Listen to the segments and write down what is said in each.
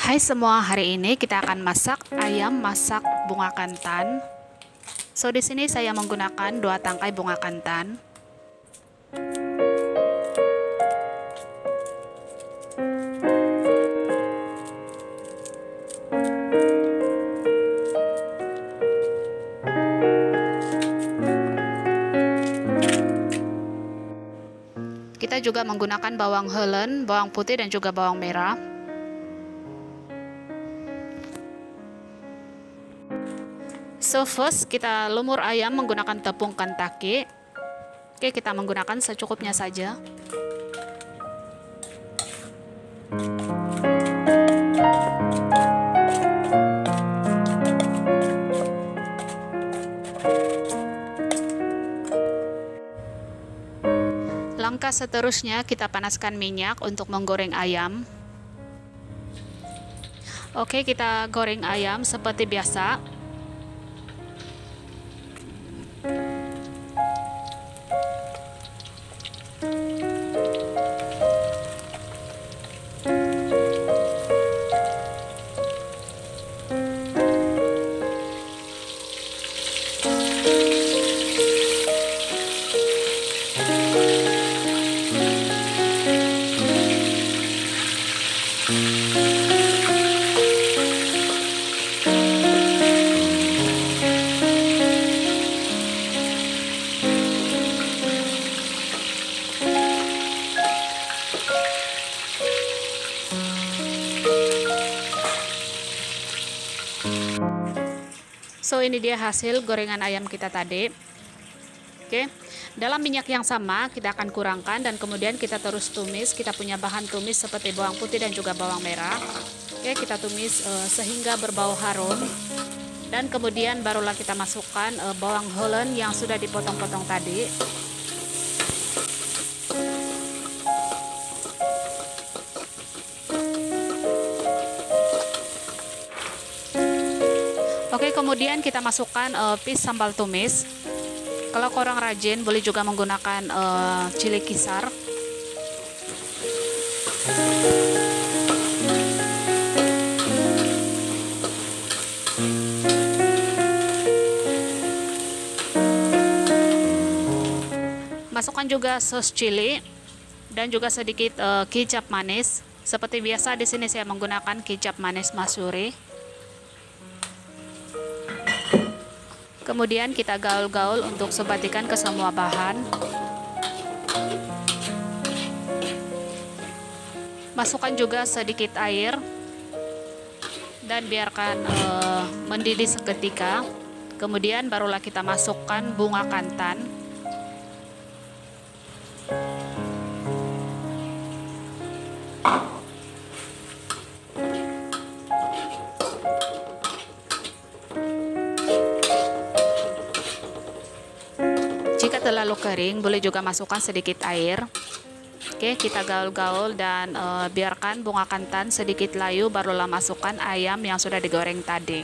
Hai semua, hari ini kita akan masak ayam masak bunga kantan. So di sini saya menggunakan 2 tangkai bunga kantan. Kita juga menggunakan bawang helen, bawang putih dan juga bawang merah. So first kita lumur ayam menggunakan tepung Kentucky. Oke, kita menggunakan secukupnya saja. Langkah seterusnya kita panaskan minyak untuk menggoreng ayam. Oke, kita goreng ayam seperti biasa. So ini dia hasil gorengan ayam kita tadi. Oke, dalam minyak yang sama kita akan kurangkan dan kemudian kita terus tumis. Kita punya bahan tumis seperti bawang putih dan juga bawang merah. Oke, kita tumis sehingga berbau harum. Dan kemudian barulah kita masukkan bawang holland yang sudah dipotong-potong tadi. Oke, kemudian kita masukkan pis sambal tumis. Kalau kurang rajin boleh juga menggunakan cili kisar. Masukkan juga saus cili dan juga sedikit kecap manis. Seperti biasa di sini saya menggunakan kecap manis Masuri. Kemudian kita gaul-gaul untuk sebatikan ke semua bahan. Masukkan juga sedikit air dan biarkan mendidih seketika. Kemudian barulah kita masukkan bunga kantan. Jika terlalu kering, boleh juga masukkan sedikit air. Oke, kita gaul-gaul dan biarkan bunga kantan sedikit layu, barulah masukkan ayam yang sudah digoreng tadi.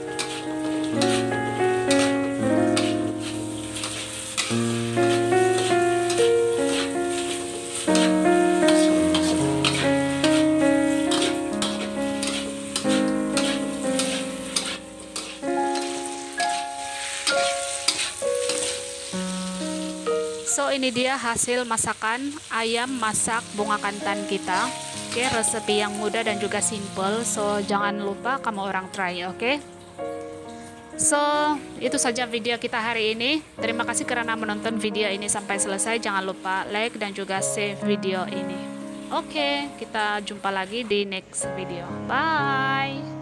So ini dia hasil masakan ayam masak bunga kantan kita. Oke, resepi yang mudah dan juga simple. So jangan lupa kamu orang try, oke? So itu saja video kita hari ini. Terima kasih karena menonton video ini sampai selesai. Jangan lupa like dan juga save video ini. Oke, kita jumpa lagi di next video. Bye.